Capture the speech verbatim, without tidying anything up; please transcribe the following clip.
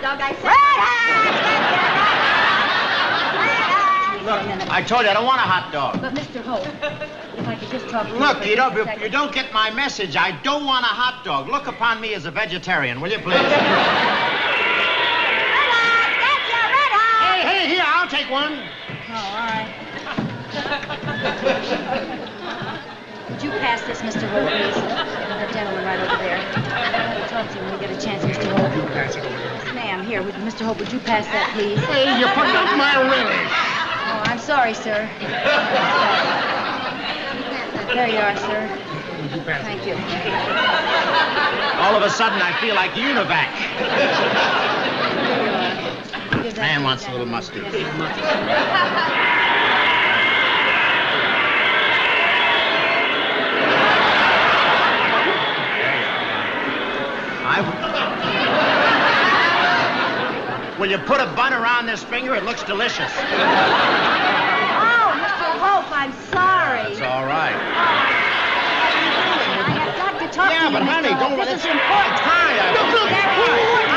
dog. I said... Red Look, I told you I don't want a hot dog. But, Mister Hope, if I could just talk to you Look, for you don't, just a you, second. you don't get my message. I don't want a hot dog. Look upon me as a vegetarian, will you, please? Red hot! That's your red hot! Hey, hey, here, I'll take one. Oh, all right. Would you pass this, Mister Hope, please? That gentleman right over there. I want to talk to you when we get a chance, Mister Hope. Pass it over there. Yes, ma'am. Here, would, Mister Hope, would you pass that, please? Hey, you're putting up my relish. Oh, I'm sorry, sir. There you are, sir. Thank you. All of a sudden, I feel like Univac. Man wants a little mustard. I... Will you put a bun around this finger? It looks delicious. Oh, Mister Hope, I'm sorry. That's all right. I have got to talk Yeah, to you, but Mister honey, Hope. don't... This it's is important. Hi, I... Look, look,